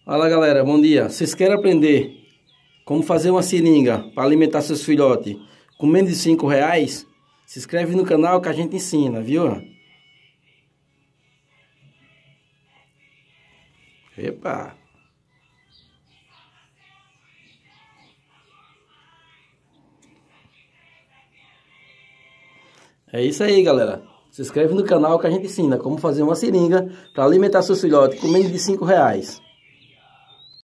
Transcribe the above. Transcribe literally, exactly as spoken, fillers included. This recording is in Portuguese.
Fala galera, bom dia. Vocês querem aprender como fazer uma seringa para alimentar seus filhotes com menos de cinco reais? Se inscreve no canal que a gente ensina, viu? Epa! É isso aí, galera. Se inscreve no canal que a gente ensina como fazer uma seringa para alimentar seus filhotes com menos de cinco reais.